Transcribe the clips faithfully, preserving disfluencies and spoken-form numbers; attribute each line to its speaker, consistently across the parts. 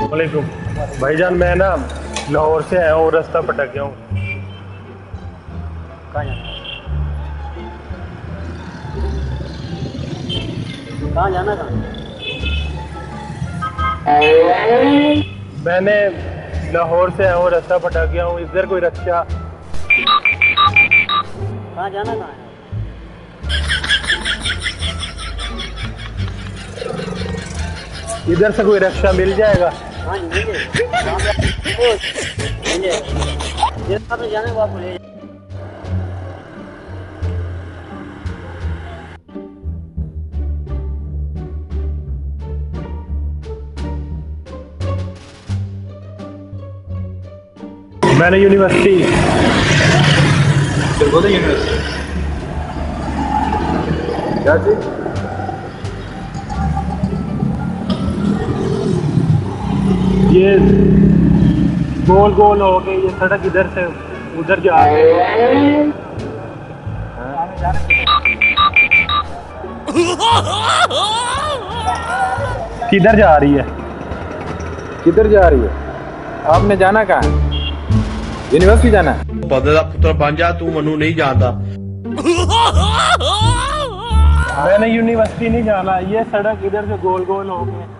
Speaker 1: वालेकुम भाईजान, मैं ना लाहौर से आया हूँ, रास्ता भटक गया हूँ।
Speaker 2: कहाँ जाना कहाँ जाना कहाँ?
Speaker 1: मैंने लाहौर से आया हूँ, रास्ता भटक गया हूँ। इधर कोई रक्षा?
Speaker 2: कहाँ जाना कहाँ है?
Speaker 1: इधर से कोई रक्षा मिल जाएगा?
Speaker 2: हाँ जी मिल जाएगा। तो जाने को आप ले
Speaker 1: मैंने यूनिवर्सिटी यूनिवर्सिटी क्या चीज? ये गोल गोल हो गए, ये सड़क इधर से उधर जा रही है। किधर जा रही है?
Speaker 3: किधर जा रही है? आपने जाना कहाँ है? यूनिवर्सिटी जाना है?
Speaker 4: पौधे का पुत्र बन जा, तू मनु नहीं जानता।
Speaker 1: मैंने यूनिवर्सिटी नहीं जाना, ये सड़क इधर से गोल गोल हो गए।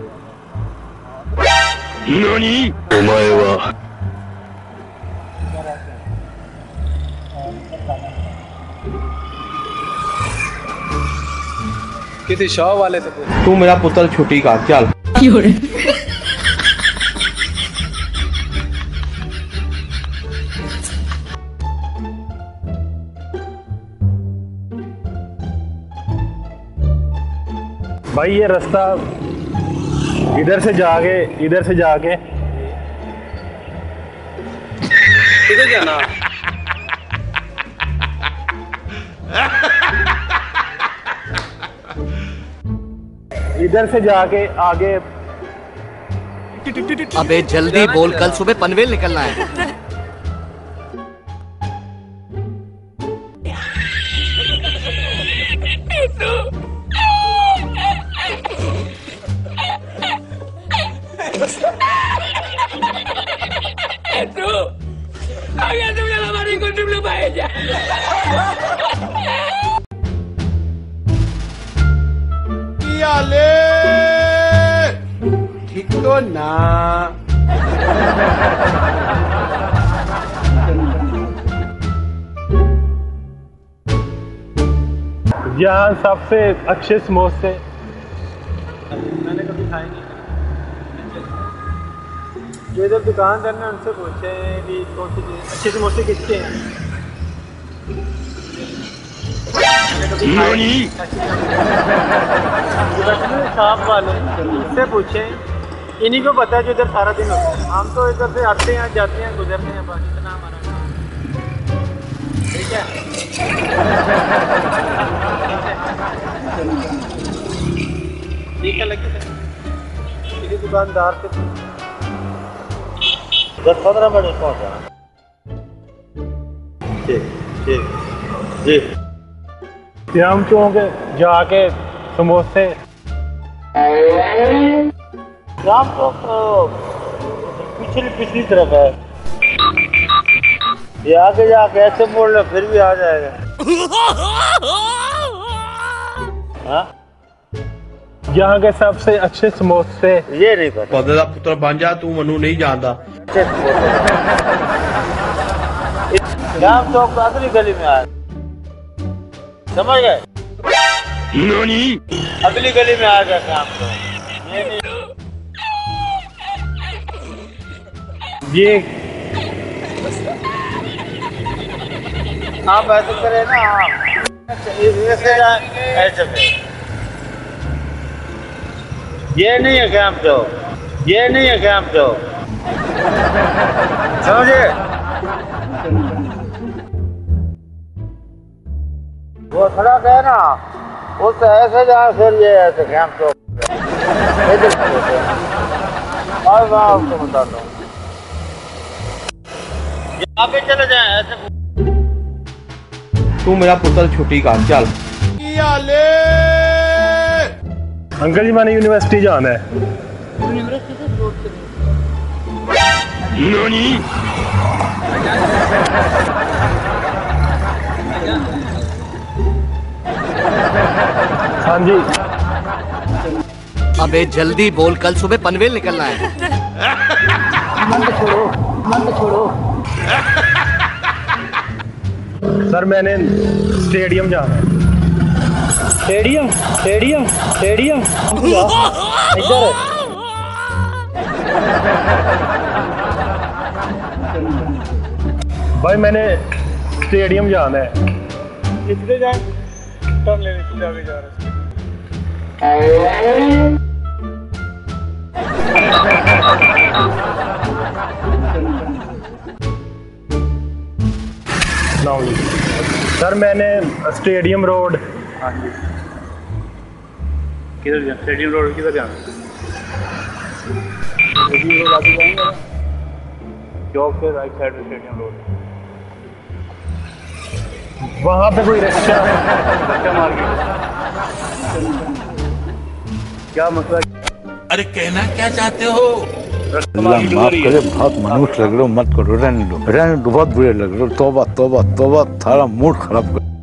Speaker 4: नानी? ओमाए वा।
Speaker 3: किसी शॉप वाले से पूछ।
Speaker 4: तू मेरा पुत्र छुट्टी का चल।
Speaker 1: भाई ये रास्ता इधर से जाके इधर से जाके
Speaker 3: किधर जाना?
Speaker 1: इधर से जाके आगे।
Speaker 5: अबे जल्दी बोल, कल सुबह पनवेल निकलना है।
Speaker 4: ठीक तो ना।
Speaker 1: यहाँ सबसे अच्छे समोसे
Speaker 2: मैंने कभी खाए नहीं। जो इधर दुकानदार ने उनसे पूछे कि कौन सी चीज़ अच्छे समोसे किसके हैं। शॉप वाले इससे पूछे, इन्हीं को पता है जो इधर सारा दिन होता है। हम तो इधर से आते हैं जाते हैं गुजरते हैं, बस इतना हमारा काम। ठीक है ठीक है लगे किसी दुकानदार से दस पंद्रह मिनट पहुँच जाना। ठीक ठीक जी।
Speaker 1: श्याम चौक जाके समोसे।
Speaker 2: श्याम चौक पिछली पिछली तरफ है, ये आगे जाके ऐसे मोड़ लो फिर भी आ जाएगा। हाँ?
Speaker 1: यहाँ के सबसे अच्छे समोसे
Speaker 2: ये नहीं पता।
Speaker 4: पौधे का पुत्र बन जा, तू मनु नहीं जानता।
Speaker 2: श्याम चौक तो अगली गली में आया, समझ गए?
Speaker 4: नानी?
Speaker 2: अगली गली में आ गया श्याम चौक। ये नहीं
Speaker 1: ये
Speaker 2: आप ऐसे करें ना, आप ऐसे जाए ऐसे में। ये नहीं है श्याम चौक, ये नहीं है श्याम चौक, समझे? वो सड़क है ना, उससे ऐसे जाए फिर ये ऐसे श्याम चौक। और मैं आपको बताता हूँ, आगे चले जाए ऐसे।
Speaker 4: तू मेरा पुत्र छुट्टी का चल।
Speaker 1: अंकल जी मैंने यूनिवर्सिटी जाना है। हाँ जी।
Speaker 5: अबे जल्दी बोल, कल सुबह पनवेल निकलना है।
Speaker 1: सर मैंने स्टेडियम जाना है।
Speaker 2: स्टेडियम स्टेडियम स्टेडियम इधर
Speaker 1: भाई मैंने स्टेडियम जाना है।
Speaker 2: कितने जाए टर्न लेने के लिए आगे जा रहे
Speaker 1: सर मैंने स्टेडियम रोड।
Speaker 2: हाँ जी। किधर जाना? स्टेडियम रोड किधर जाना? स्टेडियम रोड आगे जाएंगे चौक से राइट साइड में स्टेडियम रोड।
Speaker 1: वहाँ पे कोई रिक्शा है?
Speaker 2: रिक्शा मार्केट। क्या मसला?
Speaker 4: अरे कहना क्या चाहते हो?
Speaker 6: अल्लाह माफ करे, बहुत मनुष्य लग रहे हो, मत करो, रहने दो रहने दो, बहुत बुरे लग रहे हो। तौबा तौबा तौबा, थारा मूड खराब कर।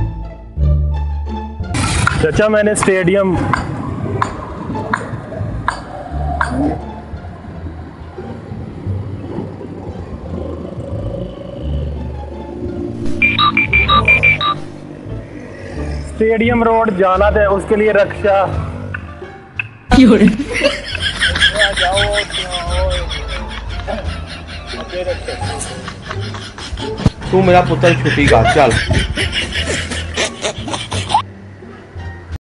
Speaker 1: चाचा मैंने स्टेडियम स्टेडियम रोड जाना था, उसके लिए रक्षा।
Speaker 4: तू मेरा पुत्र छुट्टी का चल।